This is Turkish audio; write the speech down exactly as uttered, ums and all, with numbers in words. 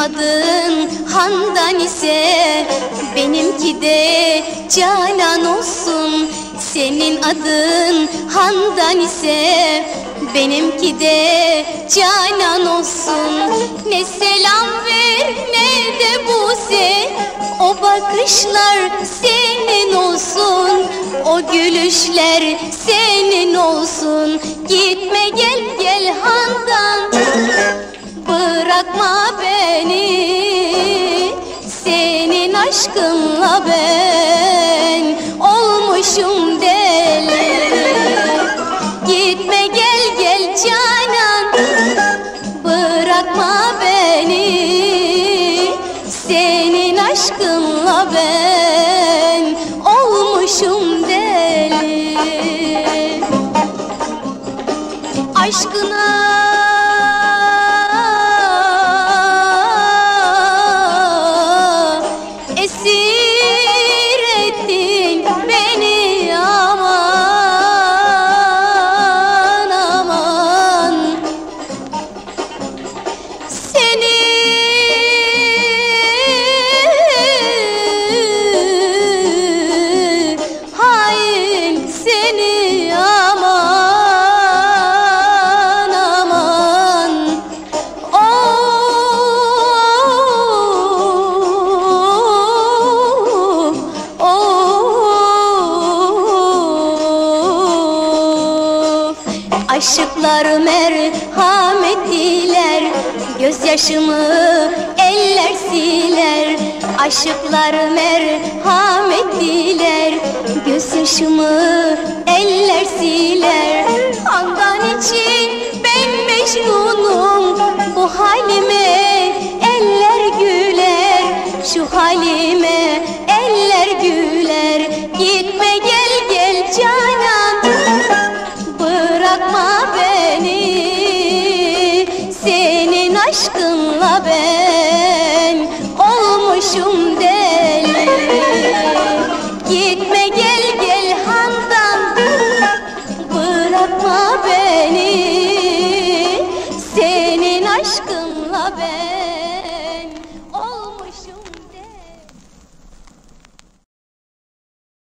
adın Handan ise benimki de Canan olsun. Senin adın Handan ise benimki de Canan olsun. Ne selam ver ne de buze, o bakışlar senin olsun, o gülüşler senin olsun. Gitme gel gel Handan, bırakma beni, senin aşkınla ben olmuşum deli. Gitme gel gel Canan, bırakma beni, senin aşkınla ben olmuşum deli. Aşkına esir ettin beni, aman aman. Seni hain seni, aman aman. Of of. Aşıklar merhametliler, gözyaşımı eller siler. Aşıklar merhametliler, gözyaşımı eller siler. Handan için ben mecnunum, bu halime eller güler, şu halime eller güler. Gitme gel gel Canan, bırakma beni, senin aşkınla ben olmuşum